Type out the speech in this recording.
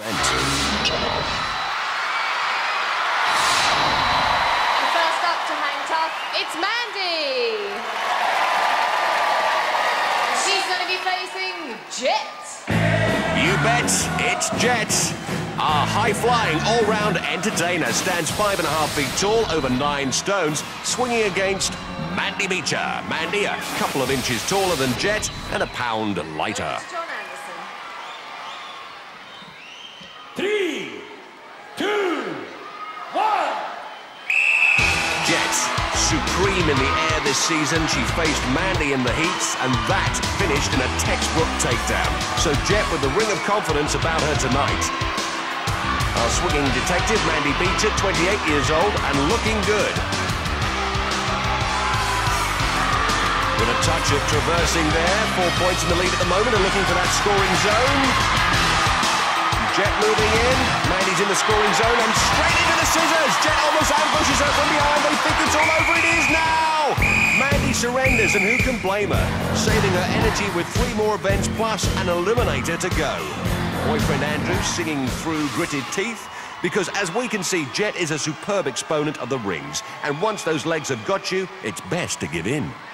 And first up to hang tough, it's Mandy. She's going to be facing Jet. You bet, it's Jet. Our high-flying, all-round entertainer stands 5.5 feet tall, over 9 stones, swinging against Mandy Beecher. Mandy, a couple of inches taller than Jet and a pound lighter. 3, 2, 1. Jet, supreme in the air this season. She faced Mandy in the heats, and that finished in a textbook takedown. So Jet with the ring of confidence about her tonight. Our swinging detective, Mandy Beecher, 28 years old and looking good. With a touch of traversing there, 4 points in the lead at the moment and looking for that scoring zone. Jet moving in, Mandy's in the scoring zone and straight into the scissors. Jet almost ambushes her from behind. They think it's all over. It is now. Mandy surrenders, and who can blame her? Saving her energy with 3 more events plus an eliminator to go. Boyfriend Andrew singing through gritted teeth, because as we can see, Jet is a superb exponent of the rings, and once those legs have got you, it's best to give in.